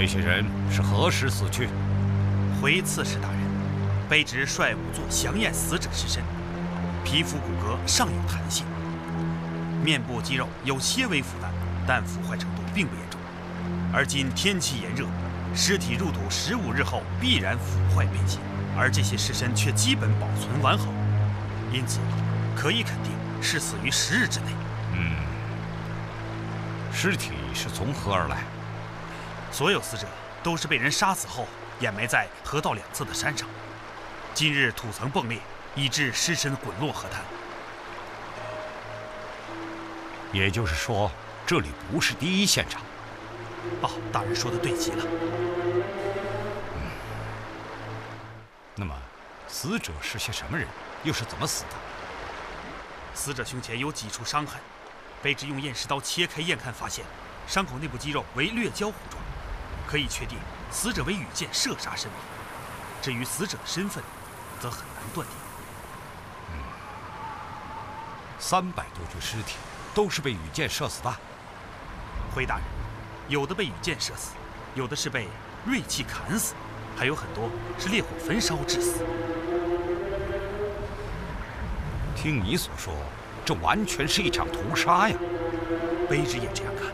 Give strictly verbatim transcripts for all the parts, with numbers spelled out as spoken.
这些人是何时死去？ 回刺史大人，卑职率仵作详验死者尸身，皮肤骨骼尚有弹性，面部肌肉有些微腐烂，但腐坏程度并不严重。而今天气炎热，尸体入土十五日后必然腐坏变形，而这些尸身却基本保存完好，因此可以肯定是死于十日之内。 嗯，尸体是从何而来？ 所有死者都是被人杀死后掩埋在河道两侧的山上，今日土层崩裂，以致尸身滚落河滩。 也就是说，这里不是第一现场。 哦，大人说的对极了。 嗯，那么，死者是些什么人，又是怎么死的？ 死者胸前有几处伤痕，卑职用验尸刀切开验看，发现伤口内部肌肉为略焦糊状，可以确定死者为羽箭射杀身亡。至于死者的身份，则很难断定。 嗯，三百多具尸体都是被羽箭射死的。 回大人，有的被羽箭射死，有的是被锐器砍死，还有很多是烈火焚烧致死。 听你所说，这完全是一场屠杀呀！ 卑职也这样看。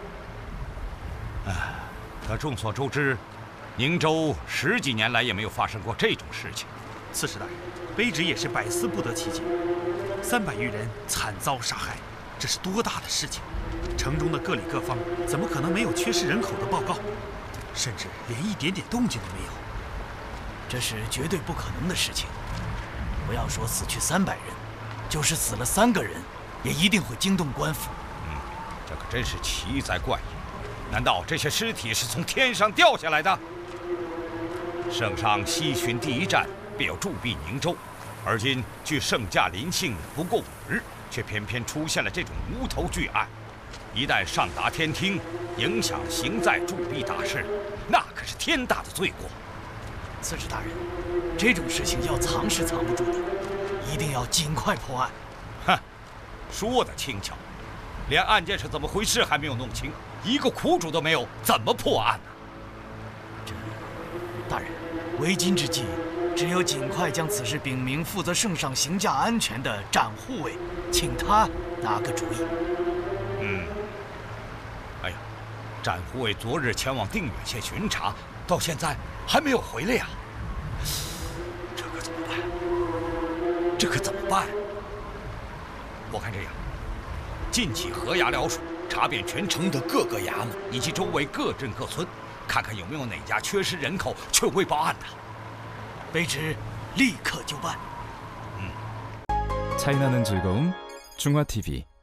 唉，可众所周知，宁州十几年来也没有发生过这种事情。 刺史大人，卑职也是百思不得其解。三百余人惨遭杀害，这是多大的事情？城中的各里各方怎么可能没有缺失人口的报告？甚至连一点点动静都没有。 这是绝对不可能的事情。不要说死去三百人，就是死了三个人，也一定会惊动官府。 嗯，这可真是奇哉怪异。难道这些尸体是从天上掉下来的？圣上西巡第一站便要驻跸宁州，而今距圣驾临幸不过五日，却偏偏出现了这种无头巨案。一旦上达天听，影响行在驻跸大事，那可是天大的罪过。 刺史大人，这种事情要藏是藏不住的，一定要尽快破案。 哼，说得轻巧，连案件是怎么回事还没有弄清，一个苦主都没有，怎么破案呢？ 这，大人，为今之计，只有尽快将此事禀明负责圣上行驾安全的展护卫，请他拿个主意。 嗯。哎呀，展护卫昨日前往定远县巡查，到现在还没有回来呀。这可怎么办？这可怎么办？我看这样，尽起河衙僚属，查遍全城的各个衙门以及周围各镇各村，看看有没有哪家缺失人口却未报案的。 卑职立刻就办。 嗯。 차이나는 즐거움 중화티비